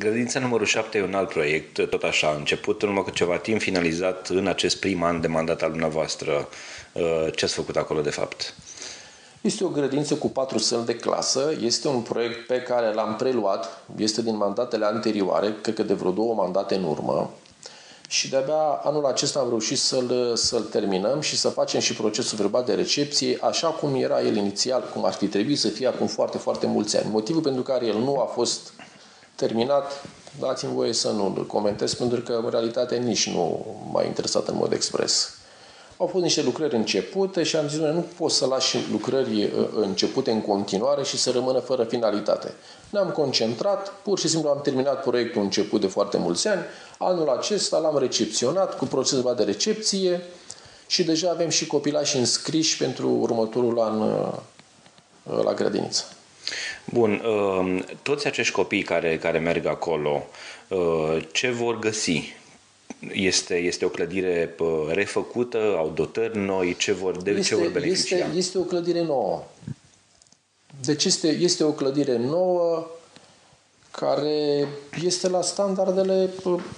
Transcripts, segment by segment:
Grădinița numărul 7 e un alt proiect, tot așa, a început în urmă cu ceva timp, finalizat în acest prim an de mandat al dumneavoastră. Ce ați făcut acolo, de fapt? Este o grădiniță cu 4 săli de clasă, este un proiect pe care l-am preluat, este din mandatele anterioare, cred că de vreo 2 mandate în urmă, și de-abia anul acesta am reușit să-l terminăm și să facem și procesul verbal de recepție, așa cum era el inițial, cum ar fi trebuit să fie acum foarte, foarte mulți ani. Motivul pentru care el nu a fost terminat, dați-mi voie să nu-l comentez, pentru că în realitate nici nu m-a interesat în mod expres. Au fost niște lucrări începute și am zis, nu pot să lași lucrări începute în continuare și să rămână fără finalitate. Ne-am concentrat, pur și simplu am terminat proiectul început de foarte mulți ani. Anul acesta l-am recepționat cu procesul de recepție și deja avem și copilași înscriși pentru următorul an la grădiniță. Bun, toți acești copii care merg acolo, ce vor găsi? Este o clădire refăcută, au dotări noi, ce vor beneficia? Este o clădire nouă. Deci este o clădire nouă care este la standardele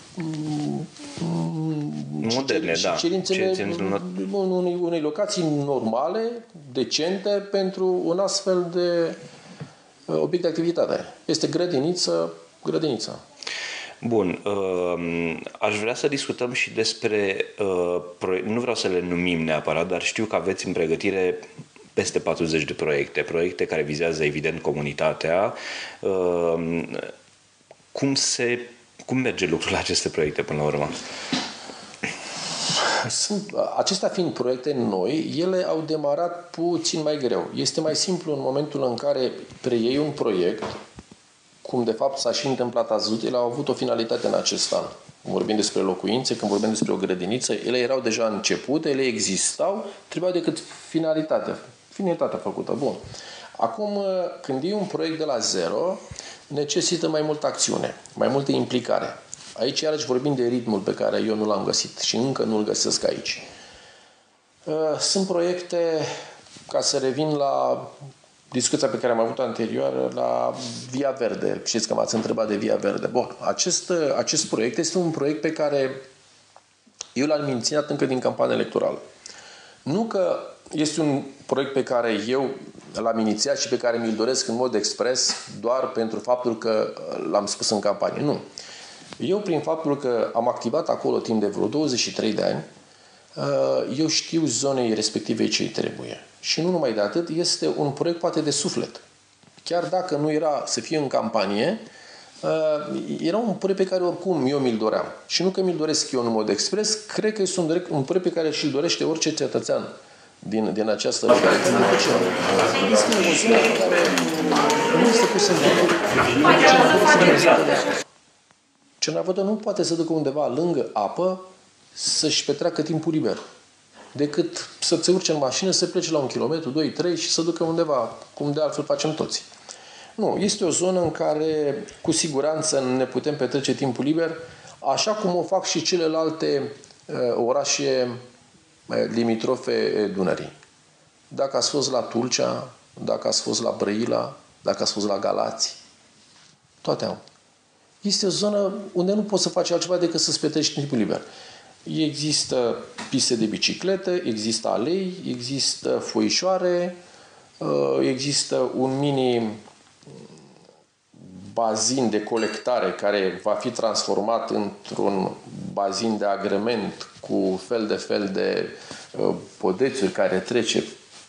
moderne, și cerințele unei locații normale, decente, pentru un astfel de obiect de activitate. Este grădiniță. Bun, aș vrea să discutăm și despre, nu vreau să le numim neapărat, dar știu că aveți în pregătire peste 40 de proiecte care vizează evident comunitatea. Cum merge lucrul la aceste proiecte până la urmă? Acestea fiind proiecte noi, ele au demarat puțin mai greu. Este mai simplu în momentul în care preiei un proiect, cum de fapt s-a și întâmplat azi, ele au avut o finalitate în acest an. Când vorbim despre locuințe, când vorbim despre o grădiniță, ele erau deja începute, ele existau, trebuia decât finalitatea făcută. Bun. Acum, când e un proiect de la zero, necesită mai multă acțiune, mai multă implicare. Aici, iarăși, vorbim de ritmul pe care eu nu l-am găsit și încă nu-l găsesc aici. Sunt proiecte, ca să revin la discuția pe care am avut-o anterioară, la Via Verde. Știți că m-ați întrebat de Via Verde. Bun, acest proiect este un proiect pe care eu l-am inițiat încă din campania electorală. Nu că este un proiect pe care eu l-am inițiat și pe care mi-l doresc în mod expres doar pentru faptul că l-am spus în campanie. Nu. Eu, prin faptul că am activat acolo timp de vreo 23 de ani, eu știu zonei respective ce îi trebuie. Și nu numai de atât, este un proiect poate de suflet. Chiar dacă nu era să fie în campanie, era un proiect pe care oricum eu mi-l doream. Și nu că mi-l doresc eu în mod expres, cred că este un proiect pe care și-l dorește orice cetățean din această localitate. Este o zonă care nu este pusă în Cernavodă nu poate să ducă undeva lângă apă să-și petreacă timpul liber, decât să se urce în mașină, să plece la 1 kilometru, 2, 3 și să ducă undeva, cum de altfel facem toți. Nu, este o zonă în care cu siguranță ne putem petrece timpul liber, așa cum o fac și celelalte orașe limitrofe Dunării. Dacă ați fost la Tulcea, dacă ați fost la Brăila, dacă ați fost la Galați, toate au. Este o zonă unde nu poți să faci altceva decât să-ți petreci timpul liber. Există piste de bicicletă, există alei, există foișoare, există un mini bazin de colectare care va fi transformat într-un bazin de agrement cu fel de podețuri care trece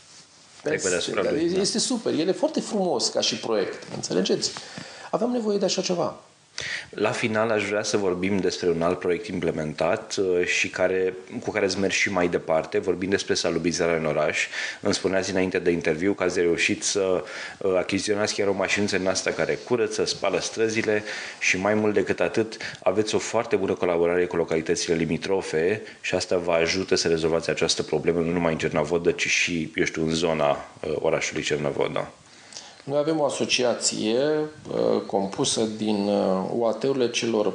Este super, el e foarte frumos ca și proiect, înțelegeți? Avem nevoie de așa ceva. La final aș vrea să vorbim despre un alt proiect implementat și cu care îți mergi și mai departe. Vorbim despre salubrizarea în oraș. Îmi spuneați înainte de interviu că ați reușit să achiziționați chiar o mașinuță în asta care curăță, spală străzile și mai mult decât atât aveți o foarte bună colaborare cu localitățile limitrofe și asta vă ajută să rezolvați această problemă nu numai în Cernavodă, ci și, în zona orașului Cernavodă. Noi avem o asociație compusă din UAT-urile celor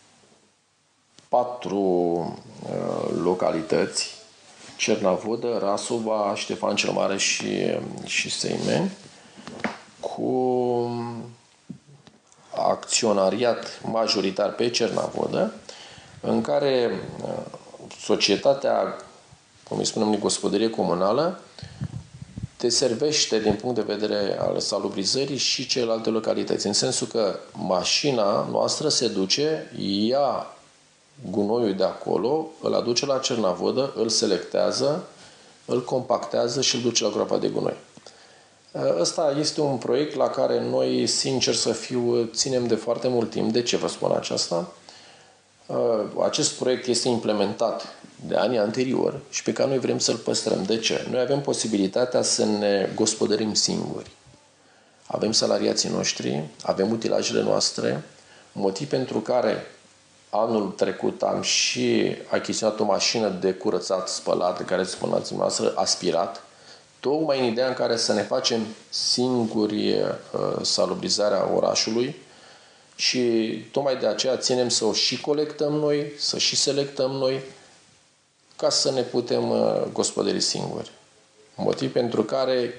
4 localități, Cernavodă, Rasova, Ștefan cel Mare și Seimeni, cu acționariat majoritar pe Cernavodă, în care societatea, cum îi spunem, gospodărie comunală, te servește din punct de vedere al salubrizării și celelalte localități. În sensul că mașina noastră se duce, ia gunoiul de acolo, îl aduce la Cernavodă, îl selectează, îl compactează și îl duce la groapa de gunoi. Ăsta este un proiect la care noi, sincer să fiu, ținem de foarte mult timp. De ce vă spun aceasta? Acest proiect este implementat de anii anteriori și pe care noi vrem să-l păstrăm. De ce? Noi avem posibilitatea să ne gospodărim singuri. Avem salariații noștri, avem utilajele noastre, motiv pentru care anul trecut am și achiziționat o mașină de curățat, spălat, de care spuneați dumneavoastră, aspirat, tocmai în ideea în care să ne facem singuri salubrizarea orașului și tocmai de aceea ținem să o și colectăm noi, să și selectăm noi, ca să ne putem gospodări singuri. Motiv pentru care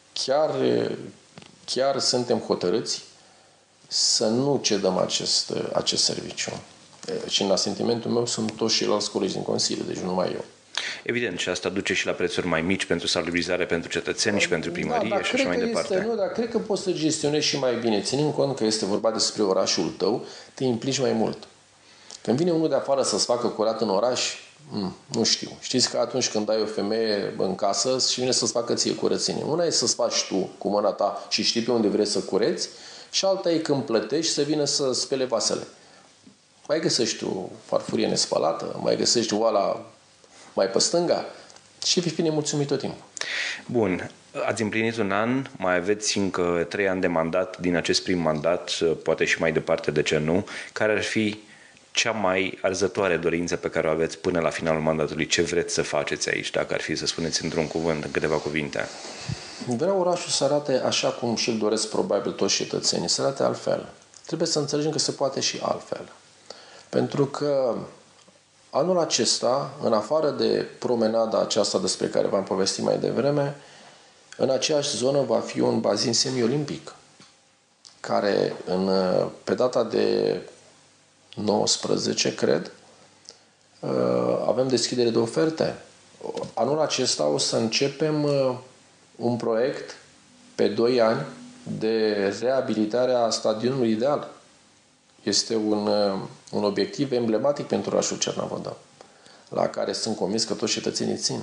chiar suntem hotărâți să nu cedăm acest serviciu. Și în asentimentul meu sunt toți ceilalți colegi din Consiliu, deci nu numai eu. Evident, și asta duce și la prețuri mai mici pentru salubrizare, pentru cetățeni și pentru primărie și așa mai departe. Dar cred că poți să gestionezi și mai bine. Ținând cont că este vorba despre orașul tău, te implici mai mult. Când vine unul de afară să-ți facă curat în oraș, nu știu. Știți că atunci când ai o femeie în casă și vine să-ți facă ție curățenie. Una e să-ți faci tu cu mâna ta și știi pe unde vrei să cureți și alta e când plătești să vină să spele vasele. Mai găsești o farfurie nespălată, mai găsești oala mai pe stânga și vei fi nemulțumit tot timpul. Bun. Ați împlinit un an, mai aveți încă 3 ani de mandat din acest prim mandat, poate și mai departe, de ce nu? Care ar fi cea mai arzătoare dorință pe care o aveți până la finalul mandatului? Ce vreți să faceți aici, dacă ar fi să spuneți într-un cuvânt, în câteva cuvinte? Vreau orașul să arate așa cum și-l doresc probabil toți cetățenii, să arate altfel. Trebuie să înțelegem că se poate și altfel. Pentru că anul acesta, în afară de promenada aceasta despre care v-am povestit mai devreme, în aceeași zonă va fi un bazin semi-olimpic, care pe data de 19, cred, avem deschidere de oferte. Anul acesta o să începem un proiect pe 2 ani de reabilitare a stadionului Ideal. Este un obiectiv emblematic pentru orașul Cernavodă, la care sunt convins că toți cetățenii țin.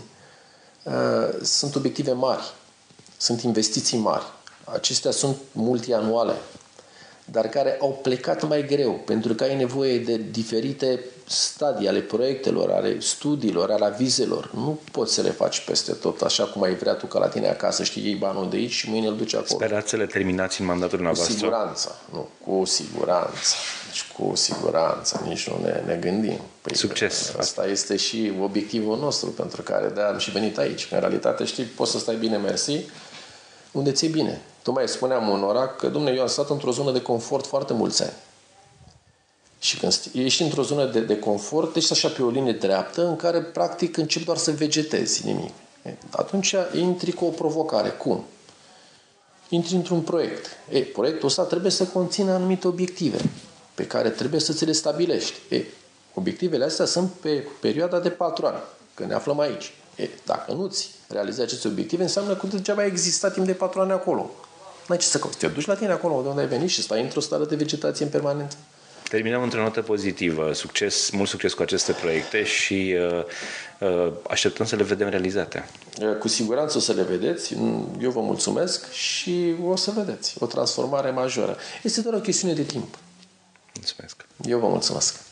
Sunt obiective mari, sunt investiții mari. Acestea sunt multianuale, dar care au plecat mai greu, pentru că ai nevoie de diferite stadii ale proiectelor, ale studiilor, ale avizelor. Nu poți să le faci peste tot, așa cum ai vrea tu ca la tine acasă, știi, iei banul de aici și mâine îl duci acolo. Sperați să le terminați în mandatul dumneavoastră? Cu siguranță, nu, cu siguranță. Deci cu siguranță, nici nu ne gândim. Păi, succes! Asta este și obiectivul nostru, pentru care de-aia am și venit aici. Că în realitate, știi, poți să stai bine, mersi, unde ți-e bine. Tocmai spuneam unora că, Dumnezeu, eu am stat într-o zonă de confort foarte mulți ani. Și când ești într-o zonă de confort, ești așa pe o linie dreaptă în care, practic, începi doar să vegetezi nimic. Atunci intri cu o provocare. Cum? Intri într-un proiect. Proiectul ăsta trebuie să conțină anumite obiective pe care trebuie să ți le stabilești. Obiectivele astea sunt pe perioada de 4 ani, când ne aflăm aici. Dacă nu-ți realizezi aceste obiective, înseamnă că degeaba ai existat timp de 4 ani acolo. N-ai ce să cauți. Te duci la tine acolo de unde ai venit și stai într-o stare de vegetație în permanență. Terminăm într-o notă pozitivă. Succes, mult succes cu aceste proiecte și așteptăm să le vedem realizate. Cu siguranță o să le vedeți. Eu vă mulțumesc și o să vedeți o transformare majoră. Este doar o chestiune de timp. Mulțumesc. Eu vă mulțumesc.